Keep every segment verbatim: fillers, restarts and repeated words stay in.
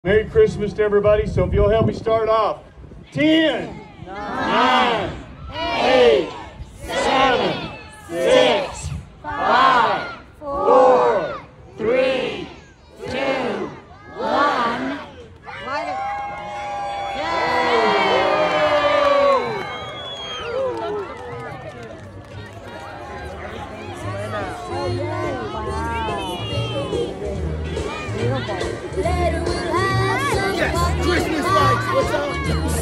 Merry Christmas to everybody. So if you'll help me start off. ten, nine, eight, seven, six, five, four, three, two, one. Light it. Yes, Christmas lights, what's up?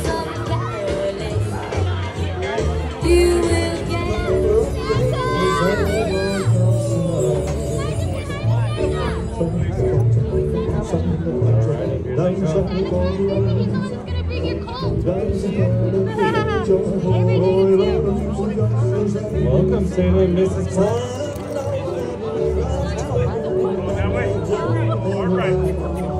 You will get Welcome, Santa and Missus Claus. That way. All right.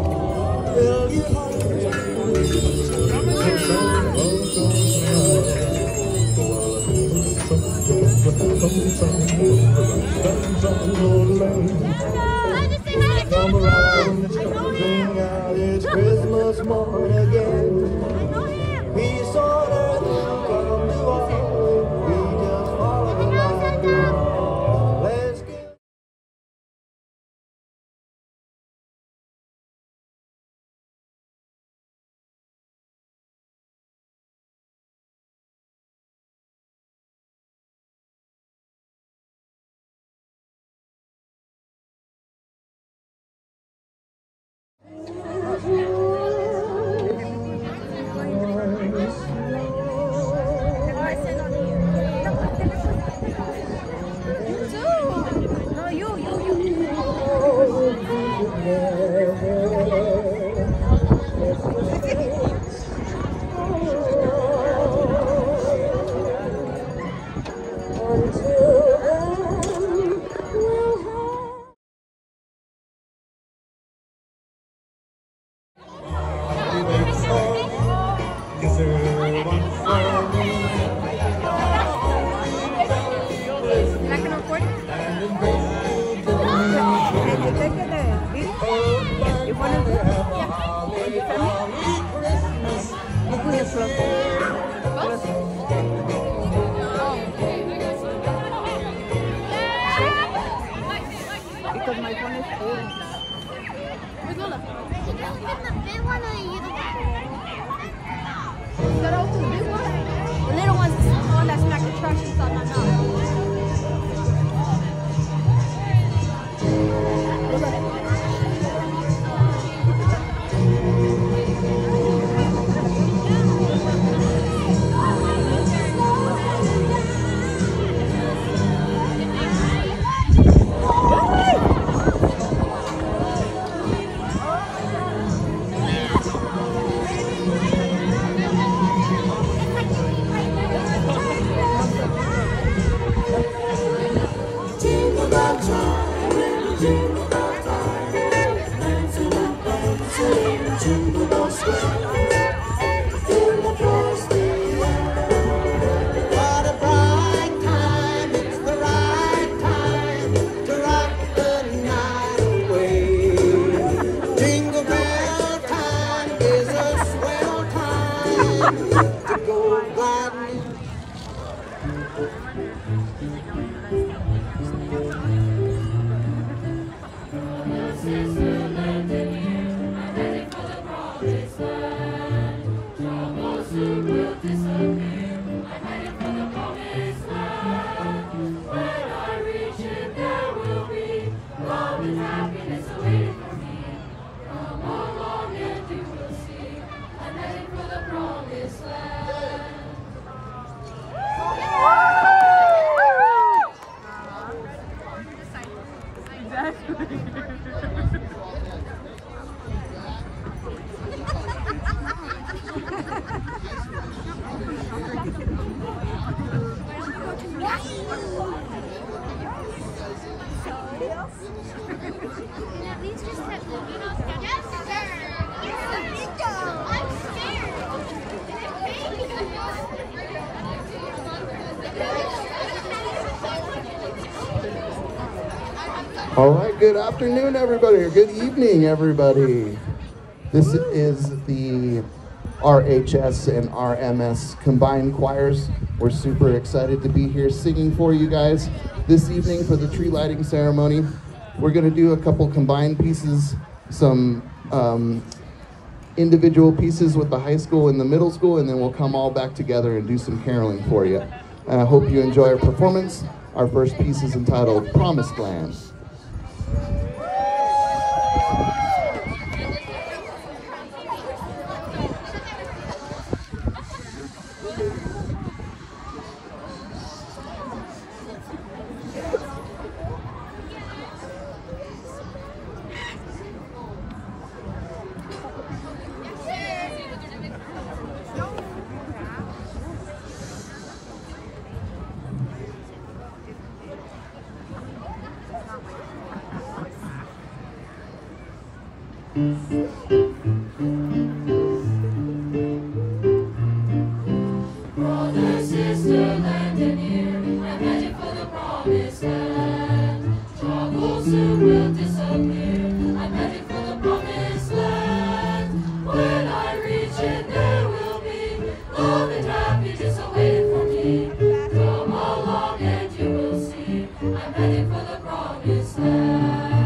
Come around, sing out, it's Christmas morn again. Peace on earth will come to all. We just follow the line. Let's get because my phone is old. That old the big one? The little one's the one that smacked the trash inside my mouth. At least just have the yes, sir. I'm All right, good afternoon, everybody, or good evening, everybody. This is the R H S and R M S combined choirs. We're super excited to be here singing for you guys this evening for the tree lighting ceremony. We're gonna do a couple combined pieces, some um, individual pieces with the high school and the middle school, and then we'll come all back together and do some caroling for you. And I hope you enjoy our performance. Our first piece is entitled Promised Land. Brother, sister, land and near, I'm headed for the promised land. Trouble soon will disappear, I'm headed for the promised land. When I reach it, there will be love and happiness awaiting for me. Come along and you will see, I'm headed for the promised land.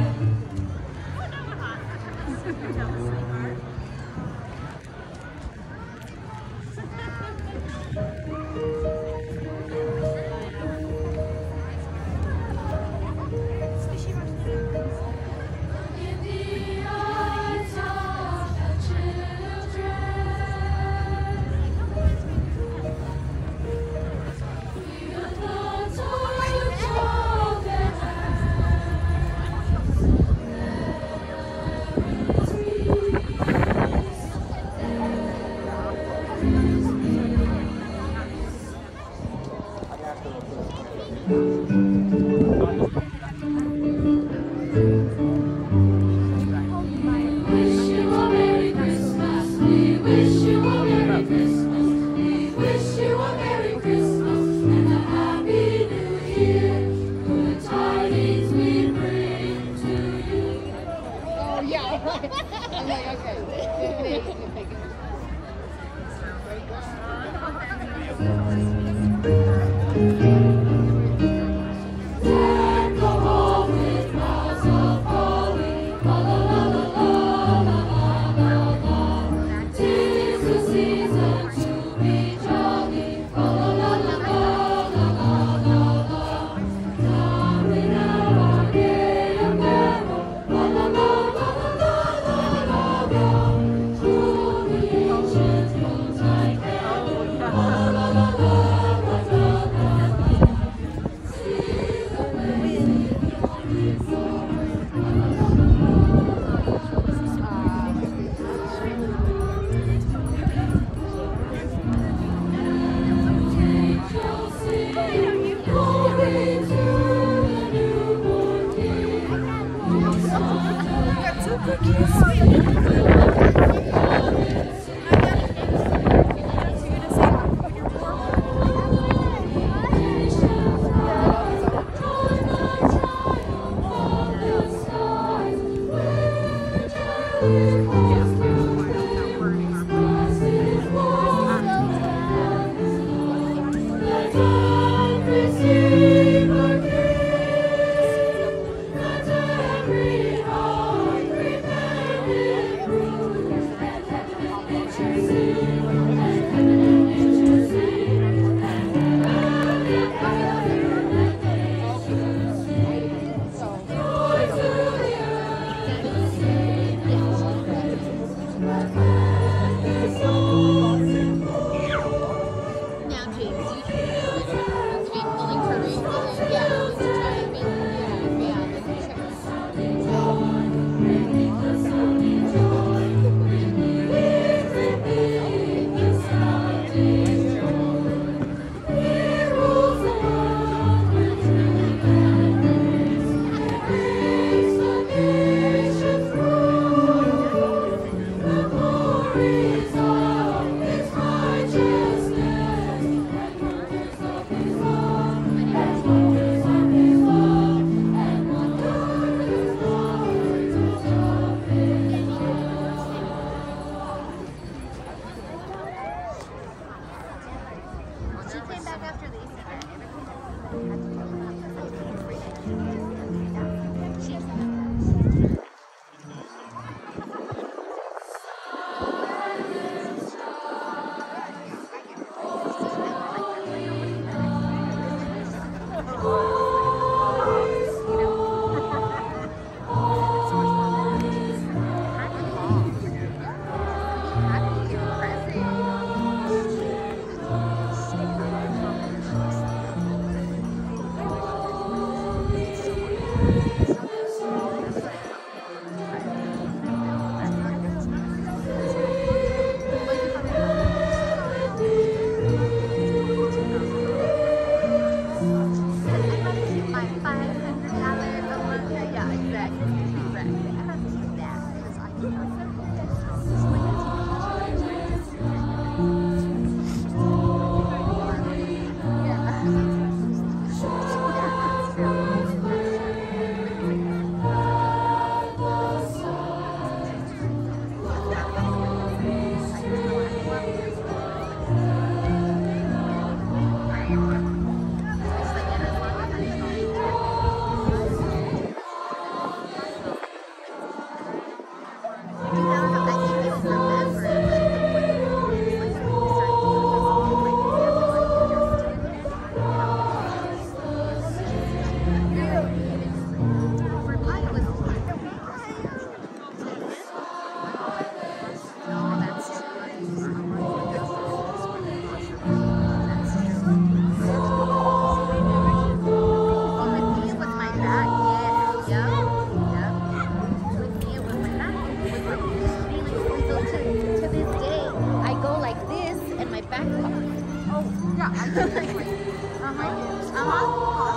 Oh, yeah, I can. Uh-huh. Uh-huh.